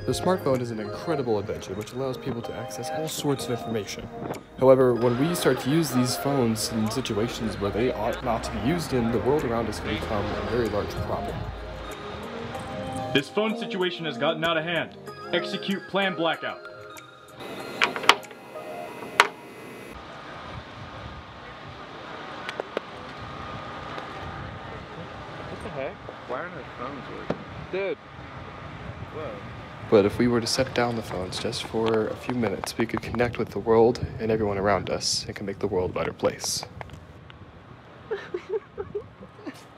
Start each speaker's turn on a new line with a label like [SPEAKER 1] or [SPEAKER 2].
[SPEAKER 1] The smartphone is an incredible invention which allows people to access all sorts of information. However, when we start to use these phones in situations where they ought not to be used in, the world around us can become a very large problem.
[SPEAKER 2] This phone situation has gotten out of hand. Execute Plan Blackout.
[SPEAKER 3] What the heck? Why aren't our phones working? Dude! Whoa.
[SPEAKER 1] But if we were to set down the phones just for a few minutes, we could connect with the world and everyone around us and can make the world a better place.